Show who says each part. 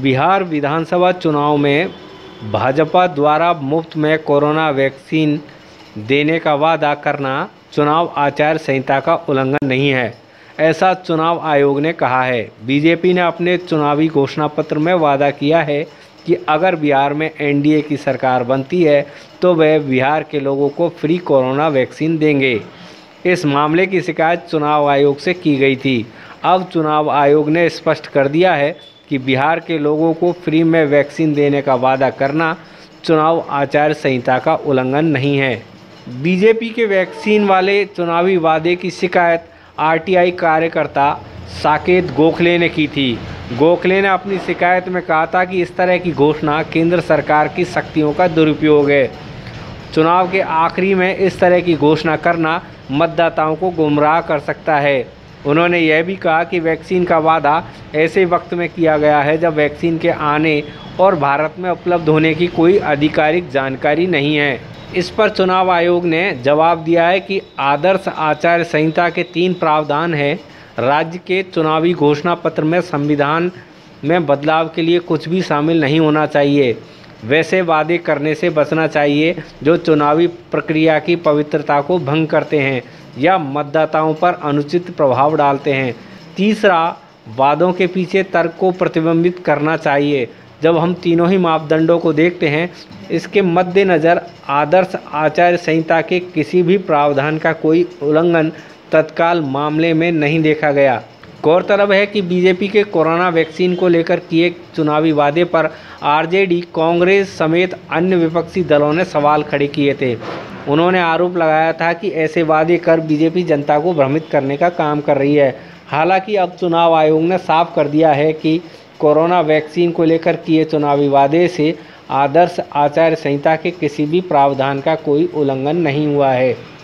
Speaker 1: बिहार विधानसभा चुनाव में भाजपा द्वारा मुफ्त में कोरोना वैक्सीन देने का वादा करना चुनाव आचार संहिता का उल्लंघन नहीं है, ऐसा चुनाव आयोग ने कहा है। बीजेपी ने अपने चुनावी घोषणा पत्र में वादा किया है कि अगर बिहार में एनडीए की सरकार बनती है तो वह बिहार के लोगों को फ्री कोरोना वैक्सीन देंगे। इस मामले की शिकायत चुनाव आयोग से की गई थी। अब चुनाव आयोग ने स्पष्ट कर दिया है कि बिहार के लोगों को फ्री में वैक्सीन देने का वादा करना चुनाव आचार संहिता का उल्लंघन नहीं है। बीजेपी के वैक्सीन वाले चुनावी वादे की शिकायत आरटीआई कार्यकर्ता साकेत गोखले ने की थी। गोखले ने अपनी शिकायत में कहा था कि इस तरह की घोषणा केंद्र सरकार की शक्तियों का दुरुपयोग है। चुनाव के आखिरी में इस तरह की घोषणा करना मतदाताओं को गुमराह कर सकता है। उन्होंने यह भी कहा कि वैक्सीन का वादा ऐसे वक्त में किया गया है जब वैक्सीन के आने और भारत में उपलब्ध होने की कोई आधिकारिक जानकारी नहीं है। इस पर चुनाव आयोग ने जवाब दिया है कि आदर्श आचार संहिता के 3 प्रावधान हैं। राज्य के चुनावी घोषणा पत्र में संविधान में बदलाव के लिए कुछ भी शामिल नहीं होना चाहिए। वैसे वादे करने से बचना चाहिए जो चुनावी प्रक्रिया की पवित्रता को भंग करते हैं या मतदाताओं पर अनुचित प्रभाव डालते हैं। तीसरा, वादों के पीछे तर्क को प्रतिबिंबित करना चाहिए। जब हम तीनों ही मापदंडों को देखते हैं, इसके मद्देनज़र आदर्श आचार संहिता के किसी भी प्रावधान का कोई उल्लंघन तत्काल मामले में नहीं देखा गया। गौरतलब है कि बीजेपी के कोरोना वैक्सीन को लेकर किए चुनावी वादे पर आरजेडी, कांग्रेस समेत अन्य विपक्षी दलों ने सवाल खड़े किए थे। उन्होंने आरोप लगाया था कि ऐसे वादे कर बीजेपी जनता को भ्रमित करने का काम कर रही है। हालांकि अब चुनाव आयोग ने साफ कर दिया है कि कोरोना वैक्सीन को लेकर किए चुनावी वादे से आदर्श आचार संहिता के किसी भी प्रावधान का कोई उल्लंघन नहीं हुआ है।